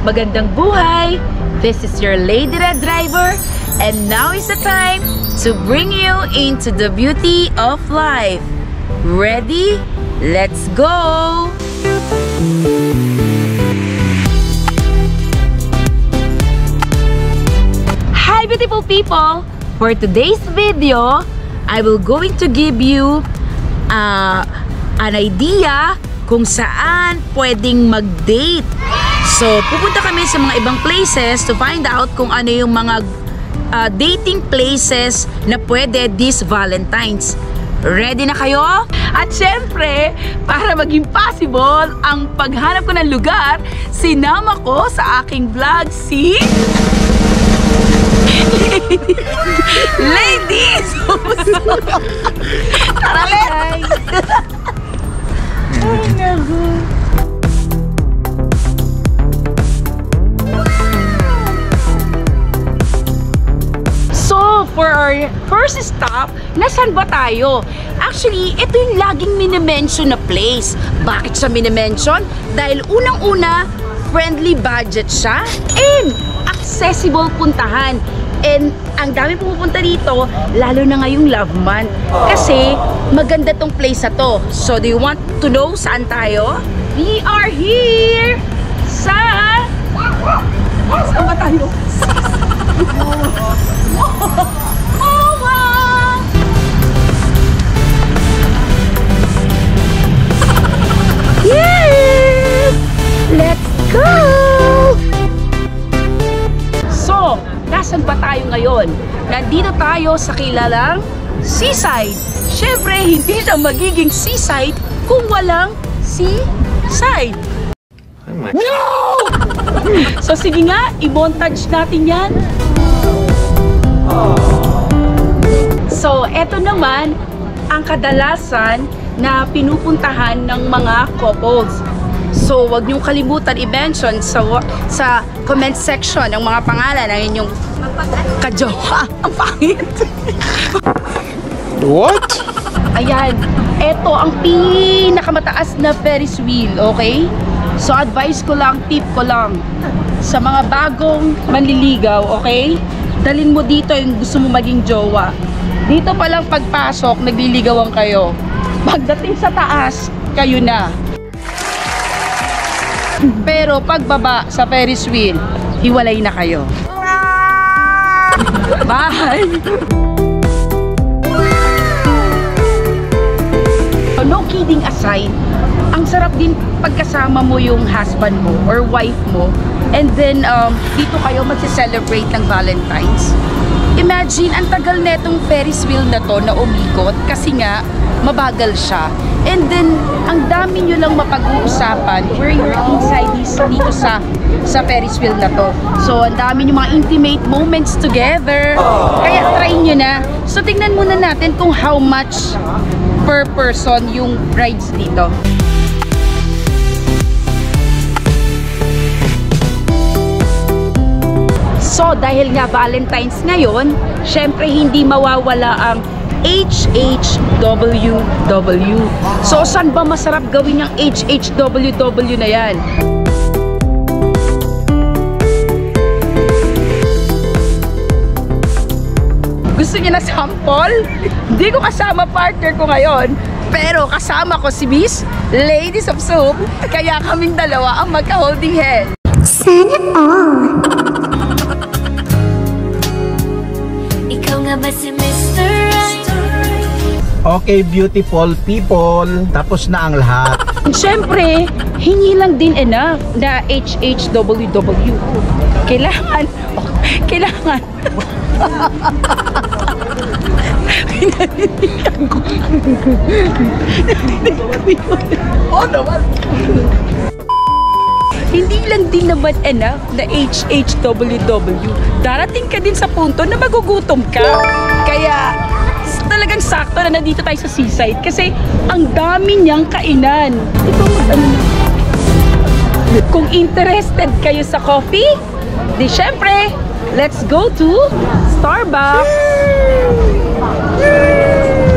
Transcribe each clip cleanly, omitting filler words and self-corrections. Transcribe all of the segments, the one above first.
Magandang buhay! This is your Lady Red Driver, and now is the time to bring you into the beauty of life. Ready? Let's go! Hi beautiful people! For today's video, I will going to give you an idea kung saan pwedeng mag-date. So, pupunta kami sa mga ibang places to find out kung ano yung mga dating places na pwede this Valentine's. Ready na kayo? At syempre, para maging possible ang paghanap ko ng lugar, sinama ko sa aking vlog si Ladies! Tara, guys! Ay, naku. So, for our first stop, nasan ba tayo? Actually, ito yung laging minimension na place. Bakit siya minimension? Dahil unang-una, friendly budget siya and accessible puntahan. And ang dami pumupunta dito, lalo na ngayong love month. Kasi maganda tong place na to. So, do you want to know saan tayo? We are here sa... Saan ba tayo? Oh, wow! Yes! Let's go! So, nasan pa tayo ngayon? Nandito tayo sa kilalang seaside. Siyempre, hindi siya magiging seaside kung walang seaside. No! So, sige nga, i-montage natin yan. So, eto naman ang kadalasan na pinupuntahan ng mga couples. So, wag niyong kalimutan i-mention sa comment section ang mga pangalan ng inyong kajowa. Ang pangit! What? Ayan, eto ang pinakamataas na Ferris wheel, okay? So, advice ko lang, tip ko lang sa mga bagong manliligaw, okay? Dalin mo dito yung gusto mo maging jowa. Dito palang pagpasok, nagliligawan kayo. Pagdating sa taas, kayo na. Pero pagbaba sa Ferris wheel, hiwalay na kayo. Bye! No kidding aside, ang sarap din pagkasama mo yung husband mo or wife mo, and then dito kayo magse-celebrate ng Valentine's. Imagine, ang tagal netong Ferris wheel na to na umikot kasi nga mabagal siya. And then, ang dami nyo lang mapag-uusapan where you're inside dito sa Ferris wheel na to. So, ang dami nyo mga intimate moments together. Kaya try nyo na. So, tingnan muna natin kung how much per person yung rides dito. So, dahil nga Valentine's ngayon, syempre hindi mawawala ang HHWW. So, saan ba masarap gawin yung HHWW na yan? Gusto niyo na sample? Hindi ko kasama partner ko ngayon, pero kasama ko si Miss Ladies of Soup, kaya kaming dalawa ang magka-holding hand. Sana all! Ikaw nga ba si Mr. Right? Okay, beautiful people. Tapos na ang lahat. Siyempre, hingi lang din enough na HHWW. Kailangan. Oh, naman. Hindi lang din naman enough na HHWW. Darating ka din sa punto na magugutom ka. Kaya talagang sakto na nandito tayo sa seaside kasi ang dami niyang kainan. Ito ano na. Kung interested kayo sa coffee, di syempre, let's go to Starbucks.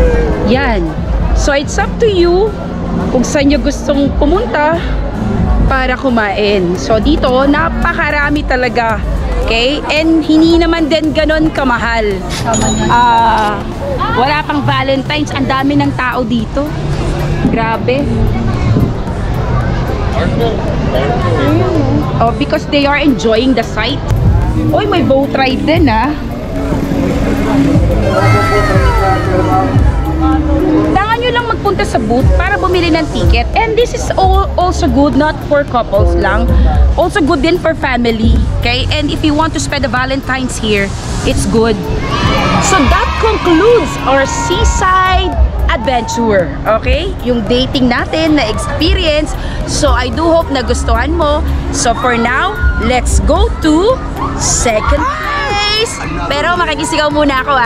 Yan. So it's up to you kung saan nyo gustong pumunta. para kumain. So dito, napakarami talaga. Okay? And hindi naman din ganon kamahal. Wala pang Valentine's. Ang dami ng tao dito. Grabe. Oh, because they are enjoying the sight. Oy, may boat ride din Dangan nyo lang magpunta sa booth para bumili ng ticket. And this is also good, not for couples lang. Also good din for family. Okay? And if you want to spend the Valentine's here, it's good. So that concludes our seaside adventure. Okay? Yung dating natin na experience. So I do hope na gustuhan mo. So for now, let's go to second place. Pero makikisigaw muna ako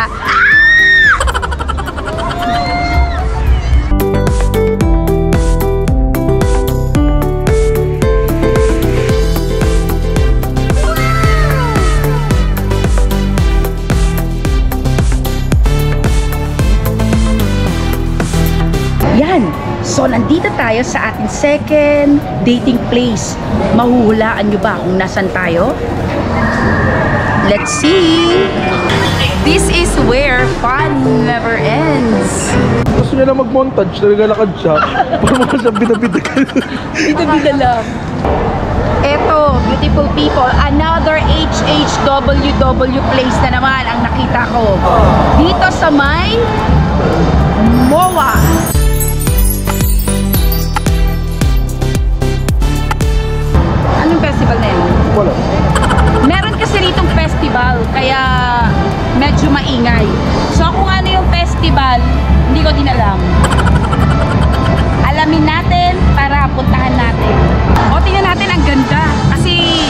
Yan. So, nandito tayo sa ating second dating place. Mahuhulaan nyo ba kung nasan tayo? Let's see! This is where fun never ends. Gusto niya lang mag-montage, naglalakad siya. Para mga siya bida-bida ka. Bida-bida lang. Eto, beautiful people, another HHWW place na naman ang nakita ko. Dito sa may MOA. Anong festival na yun? Wala. Meron kasi ritong festival, kaya medyo maingay. So kung ano yung festival, hindi ko din alam. Alamin natin para puntahan natin. O, tingnan natin, ang ganda. Kasi,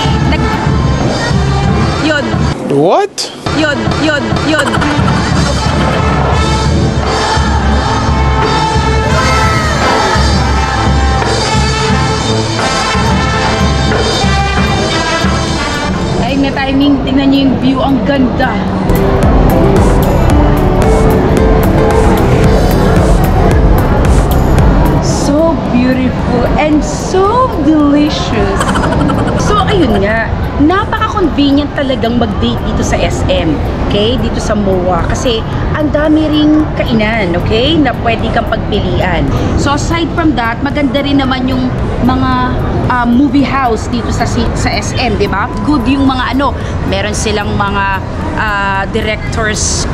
yun. What? Yun. Timing, tingnan nyo yung view, ang ganda. So beautiful and so delicious. So ayun nga, napaka-convenient talagang mag-date dito sa SM, okay? Dito sa MOA kasi ang dami ring kainan, okay? Na pwede kang pagpilian. So aside from that, maganda rin naman yung mga movie house dito sa SM, di ba? Good yung mga meron silang mga directors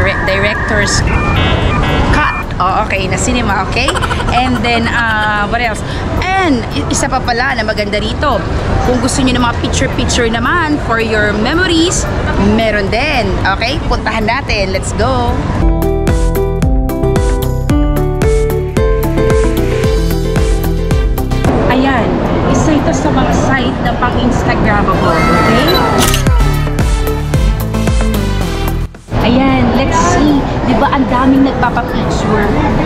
cut. Oh, okay, na cinema, okay? And then, what else? And, isa pa pala na maganda rito. Kung gusto niyo ng mga picture-picture naman for your memories, meron din. Okay? Puntahan natin. Let's go! Ayan. Isa ito sa mga site na pang-Instagrammable. Okay? Ayan, let's see. Diba ang daming nagpapapicture?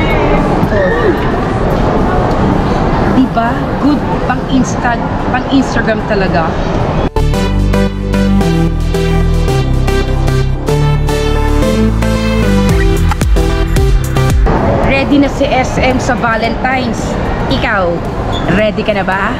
Diba? Good pang-Instagram talaga. Ready na si SM sa Valentine's. Ikaw, ready ka na ba?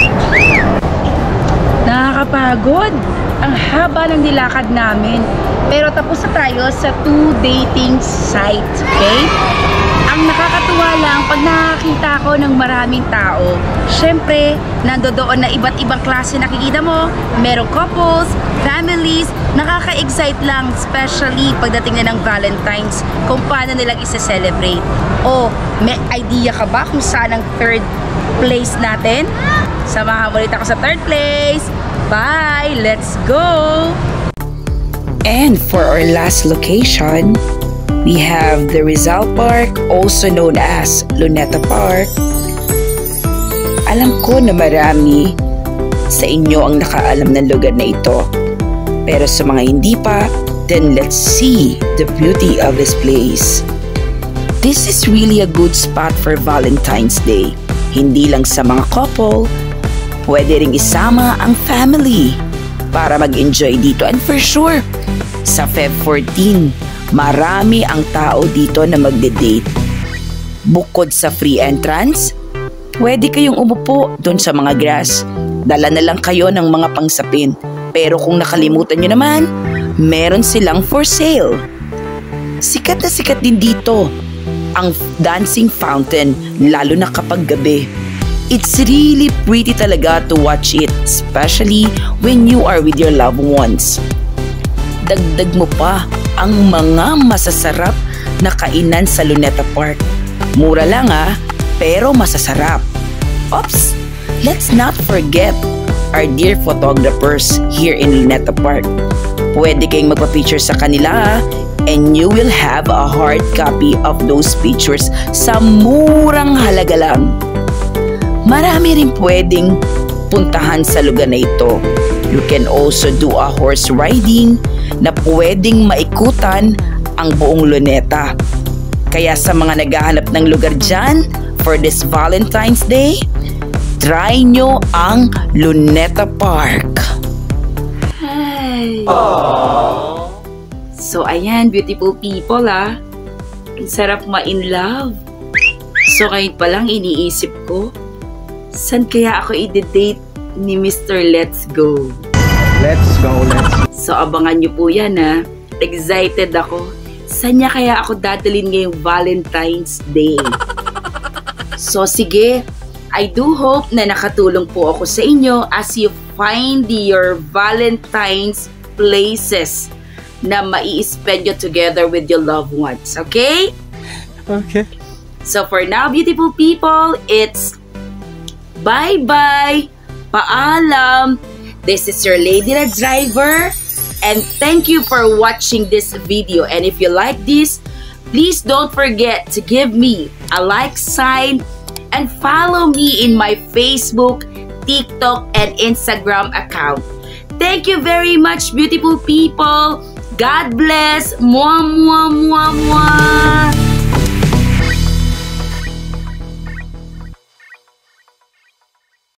Nakakapagod. Ang haba ng nilakad namin. Pero tapos na tayo sa 2 dating site, okay? Ang nakakatuwa lang, pag nakakita ko ng maraming tao, syempre, nandoon na iba't ibang klase nakikita mo. Merong couples, families, nakaka-excite lang, especially pagdating na ng Valentine's, kung paano nilang isa-celebrate. O, may idea ka ba kung saan ang third place natin? Samahan mo ulit ako sa third place. Bye! Let's go! And for our last location, we have the Rizal Park, also known as Luneta Park. Alam ko na marami sa inyo ang nakaalam ng lugar na ito. Pero sa mga hindi pa, then let's see the beauty of this place. This is really a good spot for Valentine's Day. Hindi lang sa mga couple, pwede ring isama ang family para mag-enjoy dito. And for sure, sa Feb 14, marami ang tao dito na magde-date. Bukod sa free entrance, pwede kayong umupo doon sa mga grass. Dala na lang kayo ng mga pangsapin. Pero kung nakalimutan nyo naman, meron silang for sale. Sikat na sikat din dito ang dancing fountain, lalo na kapag gabi. It's really pretty talaga to watch it, especially when you are with your loved ones. Dagdag mo pa ang mga masasarap na kainan sa Luneta Park. Mura lang pero masasarap. Oops! Let's not forget our dear photographers here in Luneta Park. Pwede kayong magpa-picture sa kanila and you will have a hard copy of those pictures sa murang halaga lang. Marami rin pwedeng puntahan sa lugar na ito. You can also do a horse riding na pwedeng maikutan ang buong Luneta. Kaya sa mga naghahanap ng lugar dyan for this Valentine's Day, try nyo ang Luneta Park. Hi! So ayan, beautiful people ang sarap ma-in love. So ngayon pa lang iniisip ko, saan kaya ako i-date ni Mr. Let's Go? Let's go, let's. So abangan nyo po yan Excited ako. Saan niya kaya ako dadalhin ngayong Valentine's Day? So sige, I do hope na nakatulong po ako sa inyo as you find your Valentine's places na mai-spend nyo together with your loved ones. Okay? Okay. So for now, beautiful people, it's bye-bye! Paalam! This is your Lady na Driver, and thank you for watching this video. And if you like this, please don't forget to give me a like sign and follow me in my Facebook, TikTok, and Instagram account. Thank you very much, beautiful people. God bless. Mwah, mwah, mwah, mwah.